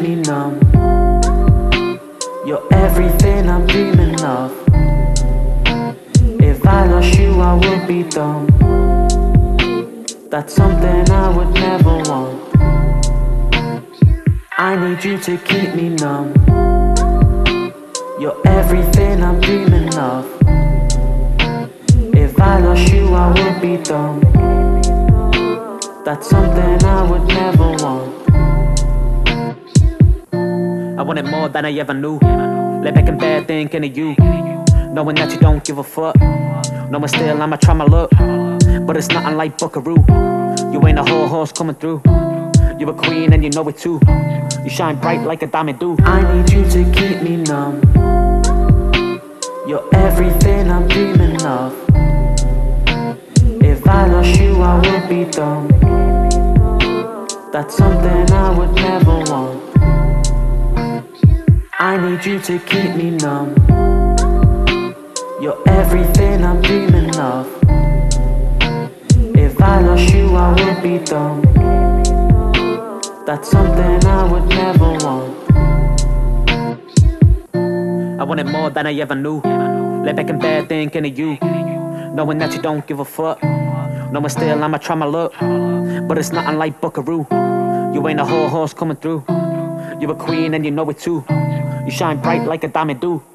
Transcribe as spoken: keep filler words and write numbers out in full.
me numb. You're everything I'm dreaming of. If I lost you, I would be dumb. That's something I would never want. I need you to keep me numb. You're everything I'm dreaming of. If I lost you, I would be dumb. That's something I would never want. I wanted more than I ever knew. Lay back in bed thinking of you, knowing that you don't give a fuck. Knowing still I'ma try my luck, but it's nothing like Buckaroo. You ain't a whole horse coming through. You're a queen and you know it too. You shine bright like a diamond do. I need you to keep me numb. You're everything I'm dreaming of. If I lost you, I would be dumb. That's something I would never want. I need you to keep me numb. You're everything I'm dreaming of. If I lost you, I would be dumb. That's something I would never want. I wanted more than I ever knew. Lay back in bed thinking of you, knowing that you don't give a fuck. Knowing still I'ma try my luck, but it's nothing like Buckaroo. You ain't a whole horse coming through. You're a queen and you know it too. You shine bright like a diamond do.